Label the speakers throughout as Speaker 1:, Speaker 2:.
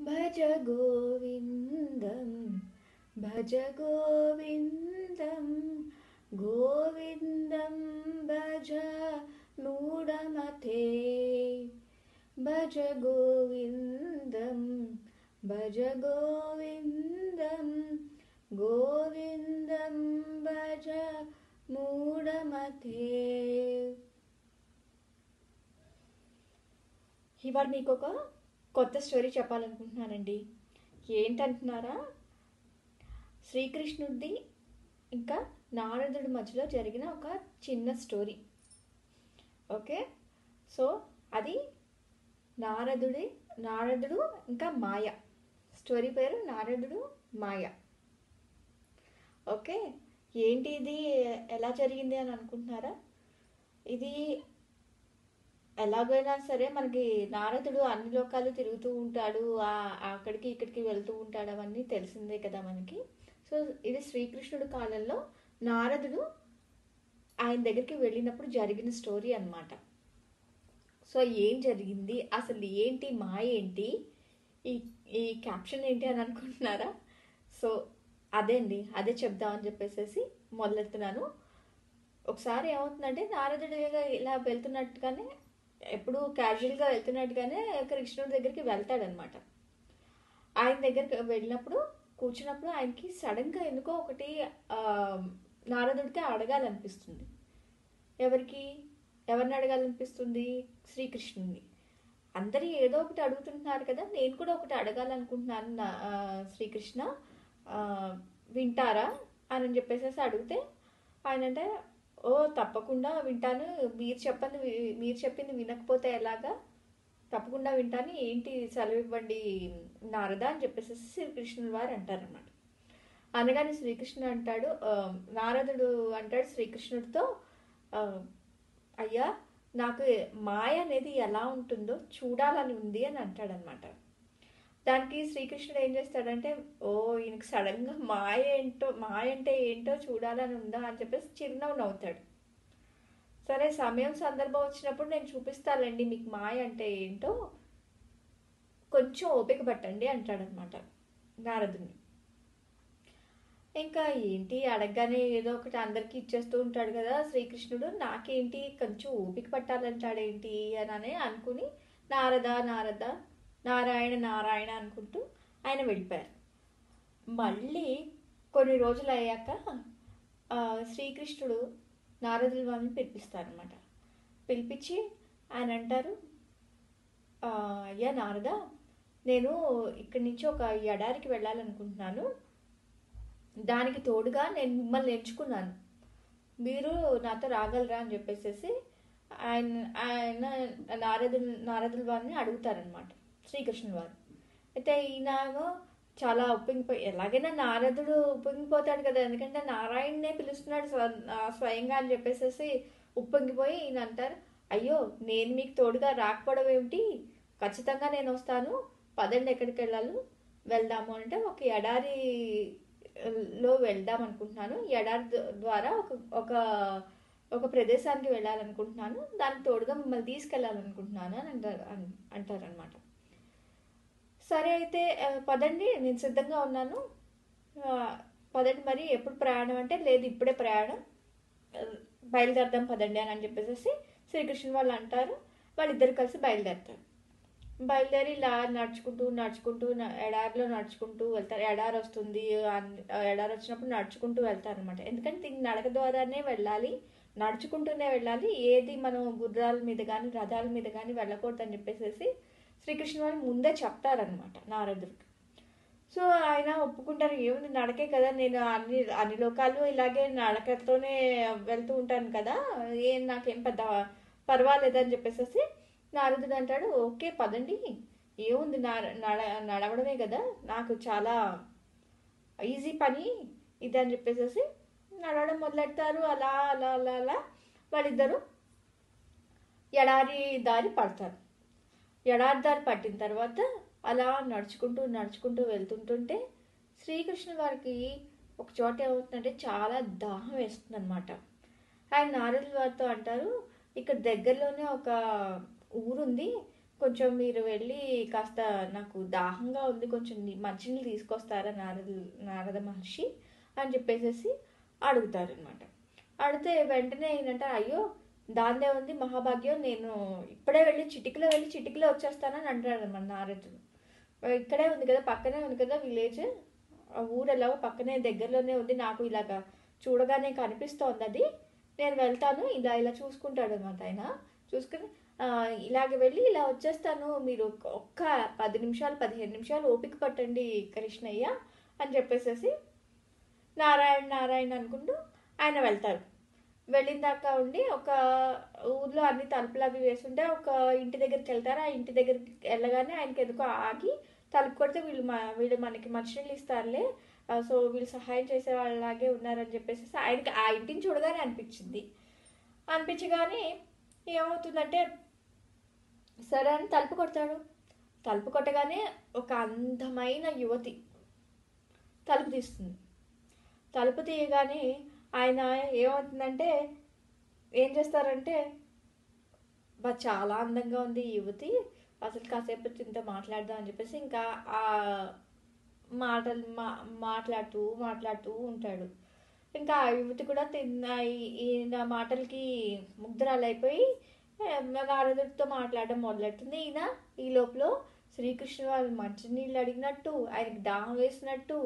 Speaker 1: భజ గోవిందం భజ గోవిందం గోవిందం భజ మూఢమతే భజ గోవిందం భజ గోవిందం గోవిందం భజ మూఢమతే. ఇవాళ మీకు ఒక కొత్త స్టోరీ చెప్పాలనుకుంటున్నానండి. ఏంటంటున్నారా? శ్రీకృష్ణుడిది ఇంకా నారదుడి మధ్యలో జరిగిన ఒక చిన్న స్టోరీ. ఓకే, సో అది నారదుడు ఇంకా మాయ. స్టోరీ పేరు నారదుడు మాయ. ఓకే, ఏంటి ఇది, ఎలా జరిగింది అని అనుకుంటున్నారా? ఇది ఎలాగైనా సరే మనకి నారదుడు అన్ని లోకాలు తిరుగుతూ ఉంటాడు, అక్కడికి ఇక్కడికి వెళ్తూ ఉంటాడు, అవన్నీ తెలిసిందే కదా మనకి. సో ఇది శ్రీకృష్ణుడి కాలంలో నారదుడు ఆయన దగ్గరికి వెళ్ళినప్పుడు జరిగిన స్టోరీ అన్నమాట. సో ఏం జరిగింది, అసలు ఏంటి మాయ ఏంటి, ఈ ఈ క్యాప్షన్ ఏంటి అని అనుకుంటున్నారా? సో అదే అండి, అదే చెప్దామని చెప్పేసి మొదలెడుతున్నాను. ఒకసారి ఏమవుతుందంటే నారదుడు ఇలా వెళ్తున్నట్టుగానే, ఎప్పుడు క్యాజువల్గా వెళ్తున్నట్టుగానే కృష్ణుడి దగ్గరికి వెళ్తాడనమాట. ఆయన దగ్గరికి వెళ్ళినప్పుడు కూర్చున్నప్పుడు ఆయనకి సడన్గా ఎందుకో ఒకటి నారదుడికి అడగాలనిపిస్తుంది. ఎవరిని అడగాలనిపిస్తుంది? శ్రీకృష్ణుడిని. అందరూ ఏదో ఒకటి అడుగుతుంటున్నారు కదా, నేను కూడా ఒకటి అడగాలనుకుంటున్నాను శ్రీకృష్ణ, వింటారా అని చెప్పేసి అడిగితే ఆయన అంటే, ఓ తప్పకుండా వింటాను, మీరు చెప్పింది వినకపోతే ఎలాగా, తప్పకుండా వింటాను, ఏంటి సెలవు ఇవ్వండి నారదా అని చెప్పేసి శ్రీకృష్ణుల వారు అంటారనమాట. అనగానే శ్రీకృష్ణుడు అంటాడు, నారదుడు అంటాడు శ్రీకృష్ణుడితో, అయ్యా నాకు మాయ అనేది ఎలా ఉంటుందో చూడాలని ఉంది అని అంటాడనమాట. దానికి శ్రీకృష్ణుడు ఏం చేస్తాడంటే, ఓ ఈయనకి సడన్గా మాయ అంటే ఏంటో చూడాలని ఉందా అని చెప్పేసి చిరునవ్వు నవ్వుతాడు. సరే, సమయం సందర్భం వచ్చినప్పుడు నేను చూపిస్తానండి మీకు మాయ అంటే ఏంటో, కొంచెం ఓపిక పట్టండి అంటాడనమాట నారదుని. ఇంకా ఏంటి అడగగానే ఏదో ఒకటి అందరికీ ఇచ్చేస్తూ ఉంటాడు కదా శ్రీకృష్ణుడు, నాకేంటి కొంచెం ఓపిక పట్టాలంటాడేంటి అని అనుకుని నారద నారాయణ నారాయణ అనుకుంటూ ఆయన వెళ్ళిపోయారు. మళ్ళీ కొన్ని రోజులు అయ్యాక శ్రీకృష్ణుడు నారదుల వారిని పిలిపిస్తారనమాట. పిలిపించి ఆయన అంటారు, అయ్యా నారద, నేను ఇక్కడి నుంచి ఒక ఎడారికి వెళ్ళాలనుకుంటున్నాను, దానికి తోడుగా నేను మిమ్మల్ని ఎంచుకున్నాను, మీరు నాతో రాగలరా అని చెప్పేసి ఆయన నారదుల వారిని అడుగుతారనమాట శ్రీకృష్ణుల వారు. అయితే ఈయనేమో చాలా ఉప్పొంగిపోయి, ఎలాగైనా నారదుడు ఉప్పొంగిపోతాడు కదా, ఎందుకంటే నారాయణనే పిలుస్తున్నాడు స్వయంగా అని చెప్పేసి ఉప్పొంగిపోయి ఈయన అంటారు, అయ్యో నేను మీకు తోడుగా రాకపోవడం ఏమిటి, ఖచ్చితంగా నేను వస్తాను, పదండి ఎక్కడికి వెళ్దాము అంటే ఒక ఎడారిలో వెళ్దాం అనుకుంటున్నాను, ఎడారి ద్వారా ఒక ఒక ప్రదేశానికి వెళ్ళాలనుకుంటున్నాను, దానికి తోడుగా మిమ్మల్ని తీసుకెళ్ళాలనుకుంటున్నాను అని అంటారనమాట. సరే అయితే పదండి, నేను సిద్ధంగా ఉన్నాను, పదండి, మరి ఎప్పుడు ప్రయాణం అంటే, లేదు ఇప్పుడే ప్రయాణం, బయలుదేరదాం పదండి అని చెప్పేసి శ్రీకృష్ణ వాళ్ళు అంటారు. వాళ్ళిద్దరు కలిసి బయలుదేరి ఇలా నడుచుకుంటూ ఎడారిలో నడుచుకుంటూ వెళ్తారు. ఎడారి వస్తుంది, ఎడారి వచ్చినప్పుడు నడుచుకుంటూ వెళ్తారు అనమాట. ఎందుకంటే నడక ద్వారానే వెళ్ళాలి, నడుచుకుంటూనే వెళ్ళాలి, ఏది మనం గుర్రాల మీద కానీ రథాల మీద కానీ వెళ్ళకూడదని చెప్పేసి శ్రీకృష్ణ వాళ్ళు ముందే చెప్తారనమాట నారదుడికి. సో ఆయన ఒప్పుకుంటారు, ఏముంది నడకే కదా, నేను అన్ని లోకాలు ఇలాగే నడకతోనే వెళ్తూ ఉంటాను కదా, నాకేం పెద్ద పర్వాలేదని చెప్పేసి నారదుడు అంటాడు, ఓకే పదండి, ఏముంది నడవడమే కదా, నాకు చాలా ఈజీ పని ఇది అని చెప్పేసి నడవడం మొదలెడతారు. అలా అలా అలా అలా వాళ్ళిద్దరూ ఎడారి దారి పడతారు. ఎడారి దారి పట్టిన తర్వాత అలా నడుచుకుంటూ వెళ్తుంటుంటే శ్రీకృష్ణ వారికి ఒక చోట ఏమవుతుందంటే చాలా దాహం వేస్తుంది అనమాట. ఆయన నారదుల వారితో అంటారు, ఇక్కడ దగ్గరలోనే ఒక ఊరుంది, కొంచెం మీరు వెళ్ళి కాస్త నాకు దాహంగా ఉంది, కొంచెం మంచినీళ్ళు తీసుకొస్తారా నారద మహర్షి అని చెప్పేసి అడుగుతారనమాట. అడిగితే వెంటనే ఏంటంటే, అయ్యో దాందే ఉంది మహాభాగ్యం, నేను ఇప్పుడే వెళ్ళి చిటికలో వచ్చేస్తానని అంటాడు అనమాట నారదుడు. ఇక్కడే ఉంది కదా, పక్కనే ఉంది కదా విలేజ్, ఊరు ఎలాగో పక్కనే దగ్గరలోనే ఉంది, నాకు ఇలాగా చూడగానే కనిపిస్తోంది అది, నేను వెళ్తాను, ఇలా చూసుకుంటాడు అనమాట ఆయన. చూసుకుని ఇలాగ వెళ్ళి ఇలా వచ్చేస్తాను, మీరు ఒక్క 10 నిమిషాలు 15 నిమిషాలు ఓపిక పట్టండి కృష్ణయ్య అని చెప్పేసి నారాయణ నారాయణ అనుకుంటూ ఆయన వెళ్తారు. వెళ్ళిన దాకా ఉండి ఒక ఊర్లో అన్ని తలుపులు అవి వేస్తుంటే ఒక ఇంటి దగ్గరికి వెళ్తారు. ఆ ఇంటి దగ్గరికి వెళ్ళగానే ఆయనకి ఎందుకో ఆగి తలుపు కొడితే వీళ్ళు మనకి మంచినీళ్ళు ఇస్తారులే, సో వీళ్ళు సహాయం చేసే వాళ్ళలాగే ఉన్నారని చెప్పేసి ఆయనకి ఆ ఇంటిని చూడగానే అనిపించగానే ఏమవుతుందంటే, సరే అని తలుపు కొడతాడు. తలుపు కొట్టగానే ఒక అందమైన యువతి తలుపు తీస్తుంది. తలుపు తీయగానే ఆయన ఏమవుతుందంటే, ఏం చేస్తారంటే, చాలా అందంగా ఉంది ఈ యువతి, అసలు కాసేపు ఇంత మాట్లాడదాం అని చెప్పేసి ఇంకా ఆ మాటలు మాట్లాడుతూ ఉంటాడు. ఇంకా ఆ యువతి కూడా ఈయన మాటలకి ముగ్ధరాలైపోయి నారదుడితో మాట్లాడడం మొదలెడుతుంది. ఈ లోపల శ్రీకృష్ణుడు వాళ్ళు మంచినీళ్ళు అడిగినట్టు, ఆయనకి దాహం వేసినట్టు,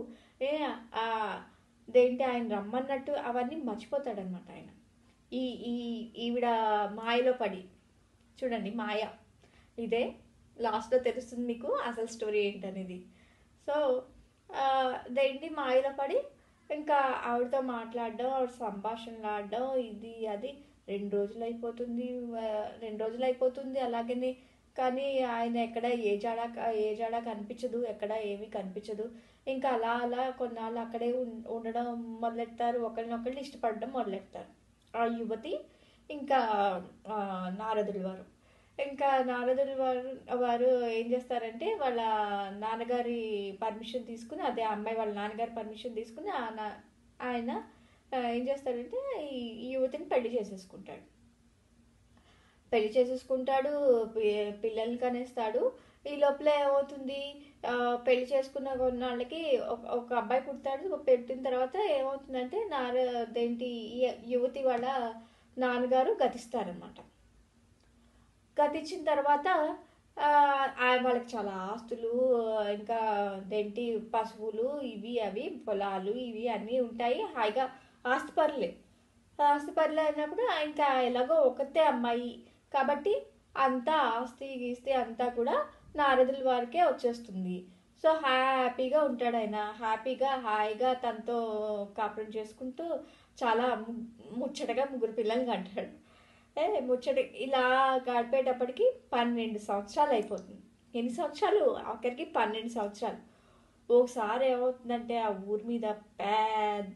Speaker 1: దేంటి ఆయన రమ్మన్నట్టు అవన్నీ మర్చిపోతాడనమాట ఆయన. ఈ ఈ ఈవిడ మాయలో పడి, చూడండి మాయ, ఇదే లాస్ట్లో తెలుస్తుంది మీకు అసలు స్టోరీ ఏంటనేది. సో దేంటి మాయలో పడి ఇంకా ఆవిడతో మాట్లాడడం, ఆవిడ సంభాషణలు ఆడడం, ఇది అది 2 రోజులు అయిపోతుంది అలాగనే. కానీ ఆయన ఎక్కడ ఏ జాడా కనిపించదు, ఎక్కడ ఏమీ కనిపించదు. ఇంకా అలా కొన్నాళ్ళు అక్కడే ఉండడం మొదలెడతారు, ఒకరినొకళ్ళు ఇష్టపడడం మొదలెడతారు ఆ యువతి ఇంకా నారదుడి వారు. ఇంకా నారదుడి వారు ఏం చేస్తారంటే, వాళ్ళ నాన్నగారి పర్మిషన్ తీసుకుని, అదే అమ్మాయి వాళ్ళ నాన్నగారి పర్మిషన్ తీసుకుని ఆయన ఏం చేస్తాడంటే ఈ యువతిని పెళ్లి చేసేసుకుంటాడు, పిల్లల్ని కనేస్తాడు. ఈ లోపల ఏమవుతుంది, పెళ్లి చేసుకున్న కొన్నాళ్ళకి ఒక అబ్బాయి పుడతాడు. పెట్టిన తర్వాత ఏమవుతుందంటే యువతి వాళ్ళ నాన్నగారు గతిస్తారనమాట. గతించిన తర్వాత వాళ్ళకి చాలా ఆస్తులు, ఇంకా పశువులు ఇవి అవి పొలాలు ఇవి అన్నీ ఉంటాయి. హాయిగా ఆస్తిపరులే అయినప్పుడు ఇంకా ఎలాగో ఒకతే అమ్మాయి కాబట్టి అంతా ఆస్తి అంతా కూడా నారదుల వారికే వచ్చేస్తుంది. సో హ్యాపీగా ఉంటాడు ఆయన, హాయిగా తనతో కాపురం చేసుకుంటూ చాలా ముచ్చటగా 3 పిల్లల్ని కంటాడు. ముచ్చట ఇలా గడిపేటప్పటికి 12 సంవత్సరాలు అయిపోతుంది. ఎన్ని సంవత్సరాలు? ఆఖరికి 12 సంవత్సరాలు. ఒకసారి ఏమవుతుందంటే, ఆ ఊరి మీద పెద్ద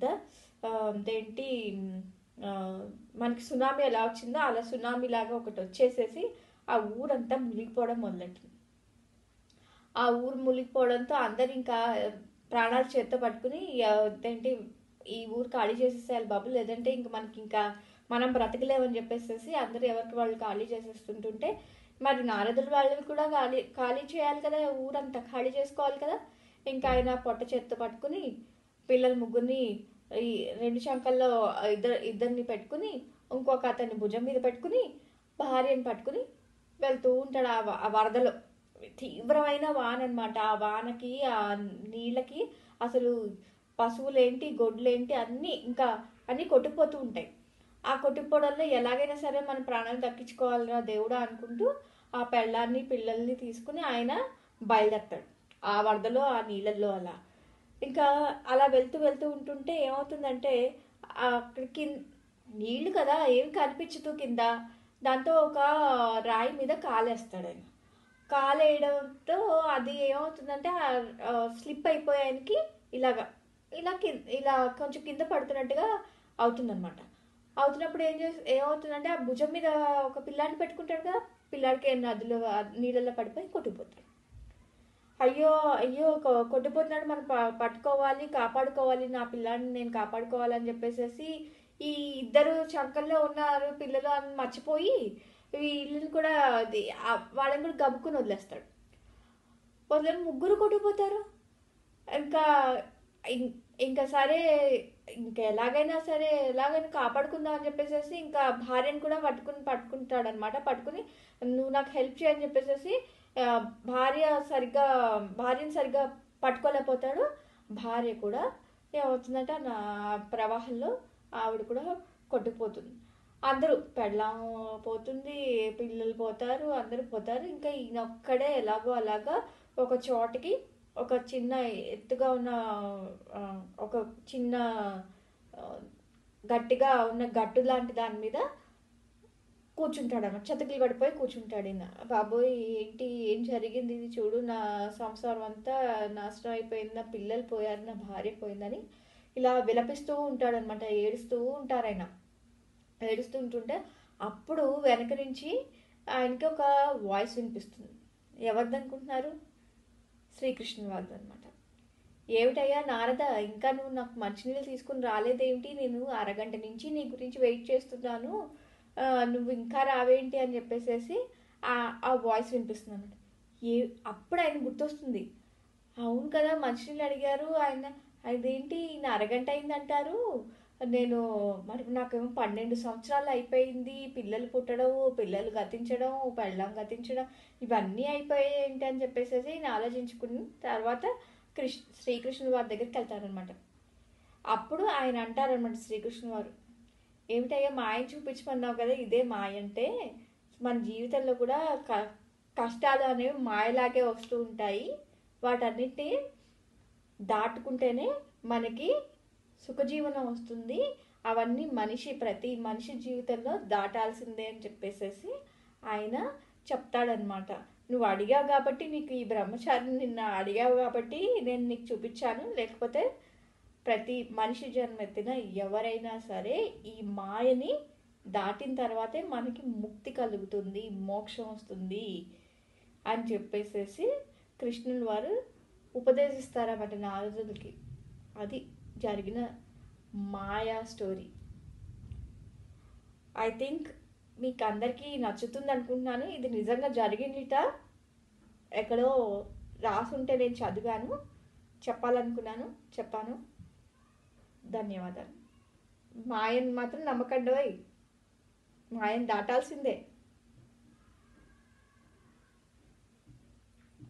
Speaker 1: మనకి సునామీ ఎలా వచ్చిందో అలా సునామీ లాగా ఒకటి వచ్చేసేసి ఆ ఊరంతా మునిగిపోవడం మొదలెట్టింది. ఆ ఊరు మునిగిపోవడంతో అందరు ఇంకా ప్రాణాలు చేత్తో పట్టుకుని ఈ ఊరు ఖాళీ చేసేసేయాలి బాబు, లేదంటే ఇంకా మనం బ్రతకలేమని చెప్పేసి అందరూ ఎవరికి వాళ్ళు ఖాళీ చేసేస్తుంటుంటే, మరి నారదుల వాళ్ళని కూడా ఖాళీ చేయాలి కదా, ఊరంతా ఖాళీ చేసుకోవాలి కదా. ఇంకా ఆయన పొట్ట చేత్తో పట్టుకుని పిల్లలు 3 ఈ 2 శంకల్లో ఇద్దరిని పెట్టుకుని, ఇంకొక అతన్ని భుజం మీద పెట్టుకుని, భార్యను పట్టుకుని వెళ్తూ ఉంటాడు. ఆ వరదలో తీవ్రమైన వాన అనమాట. ఆ వానకి ఆ నీళ్ళకి అసలు పశువులేంటి గొడ్లేంటి అన్నీ కొట్టుకుపోతూ ఉంటాయి. ఆ కొట్టుకుపోవడంలో ఎలాగైనా సరే మన ప్రాణాలు దక్కించుకోవాలిరా దేవుడా అనుకుంటూ ఆ పెళ్ళాన్ని పిల్లల్ని తీసుకుని ఆయన బయలుదేరతాడు ఆ వరదలో ఆ నీళ్ళల్లో. ఇంకా అలా వెళ్తూ ఉంటుంటే ఏమవుతుందంటే, అక్కడికి నీళ్లు కదా, ఏం కనిపించదు కింద. దాంతో ఒక రాయి మీద కాలేస్తాడు ఆయన. కాలేయడంతో అది ఏమవుతుందంటే స్లిప్ అయిపోయానికి ఇలా కొంచెం కింద పడుతున్నట్టుగా అవుతుందన్నమాట. అవుతున్నప్పుడు ఏమవుతుందంటే, ఆ భుజం మీద ఒక పిల్లాడిని పెట్టుకుంటాడు కదా, పిల్లాడికి నదిలో నీళ్ళల్లో పడిపోయి కొట్టుకుపోతాడు. అయ్యో కొట్టుపోతున్నాడు, మనం పట్టుకోవాలి, కాపాడుకోవాలి, నా పిల్లాడిని నేను కాపాడుకోవాలని చెప్పేసి ఈ ఇద్దరు చంకల్లో ఉన్నారు పిల్లలు అని మర్చిపోయి వీళ్ళని కూడా అది వాళ్ళని కూడా గబుక్కుని వదిలేస్తాడు. వదిలేని ముగ్గురు కొట్టుకుపోతారు. ఇంకా ఇంకా సరే, ఇంకా ఎలాగైనా కాపాడుకుందాం అని చెప్పేసి ఇంకా భార్యను కూడా పట్టుకుంటాడు అనమాట. పట్టుకుని నువ్వు నాకు హెల్ప్ చేయని చెప్పేసి భార్యను సరిగ్గా పట్టుకోలేకపోతాడు. భార్య కూడా ఏమవుతుందంటే నా ప్రవాహంలో ఆవిడ కూడా కొట్టుకుపోతుంది. అందరూ పెళ్ళాం పోతుంది, పిల్లలు పోతారు, అందరూ పోతారు. ఇంకా ఈయన ఒక్కడే ఎలాగో అలాగా ఒక చోటకి, ఒక చిన్న ఎత్తుగా ఉన్న ఒక చిన్న గట్టిగా ఉన్న గట్టు లాంటి దాని మీద కూర్చుంటాడు అన్నమాట. చతికిలు పడిపోయి కూర్చుంటాడు. ఈయన బాబోయ్ ఏంటి, ఏం జరిగింది, ఇది చూడు, నా సంసారం అంతా నాశనం అయిపోయింది, నా పిల్లలు పోయారు, నా భార్య పోయిందని ఇలా విలపిస్తూ ఉంటాడనమాట. ఏడుస్తూ ఉంటారు ఆయన. ఏడుస్తూ ఉంటుంటే అప్పుడు వెనక నుంచి ఆయనకి ఒక వాయిస్ వినిపిస్తుంది. ఎవరిది అనుకుంటున్నారు? శ్రీకృష్ణుని వాళ్ళది అనమాట. ఏమిటయ్యా నారద, ఇంకా నువ్వు నాకు మంచినీళ్ళు తీసుకుని రాలేదేమిటి? నేను అరగంట నుంచి నీ గురించి వెయిట్ చేస్తున్నాను, నువ్వు ఇంకా రావేంటి అని చెప్పేసి ఆ వాయిస్ వినిపిస్తుంది అనమాట. అప్పుడు ఆయన గుర్తొస్తుంది, అవును కదా మంచినీళ్ళు అడిగారు ఆయన, అదేంటి ఈయన అరగంట అయిందంటారు, నేను మరి నాకేమో 12 సంవత్సరాలు అయిపోయింది, పిల్లలు పుట్టడం, పిల్లలు గతించడం, పెళ్ళాం గతించడం, ఇవన్నీ అయిపోయాయి ఏంటి అని చెప్పేసి నేను ఆలోచించుకుని తర్వాత శ్రీకృష్ణుడు వారి దగ్గరికి వెళ్తారనమాట. అప్పుడు ఆయన అంటారనమాట శ్రీకృష్ణుడు వారు, ఏమిటయ్యా మాయని చూపించమన్నావు కదా, ఇదే మాయ అంటే, మన జీవితంలో కూడా కష్టాలు అనేవి మాయలాగే వస్తూ ఉంటాయి, వాటన్నిటిని దాటుకుంటేనే మనకి సుఖజీవనం వస్తుంది, అవన్నీ ప్రతి మనిషి జీవితంలో దాటాల్సిందే అని చెప్పేసి ఆయన చెప్తాడనమాట. నువ్వు అడిగావు కాబట్టి, నీకు ఈ బ్రహ్మచారిని నిన్న అడిగావు కాబట్టి నేను నీకు చూపించాను, లేకపోతే ప్రతి మనిషి జన్మెత్తిన ఎవరైనా సరే ఈ మాయని దాటిన తర్వాతే మనకి ముక్తి కలుగుతుంది, మోక్షం వస్తుంది అని చెప్పేసి కృష్ణుని వారు ఉపదేశిస్తారన్నమాట నారదుడికి. అది జరిగిన మాయా స్టోరీ. ఐ థింక్ మీకు అందరికీ నచ్చుతుంది అనుకుంటున్నాను. ఇది నిజంగా జరిగిందిట, ఎక్కడో రాసుంటే నేను చదివాను, చెప్పాలనుకున్నాను, చెప్పాను. ధన్యవాదాలు. మాయను మాత్రం నమ్మకండి, మాయను దాటాల్సిందే.